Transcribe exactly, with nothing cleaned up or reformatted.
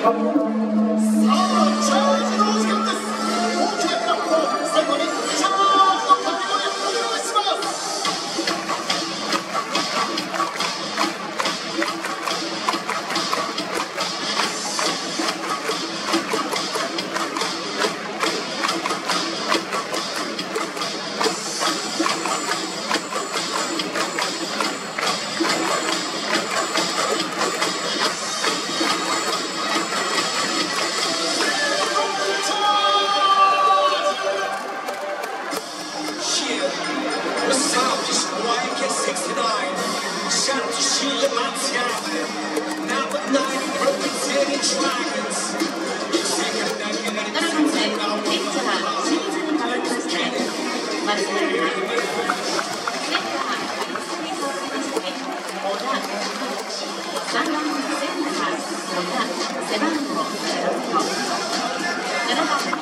チャージのお時間です。大きなクラップと最後にチャージの掛け声お願いします。さんばんセンター、小田、背番号ゼロゼロ、ななばん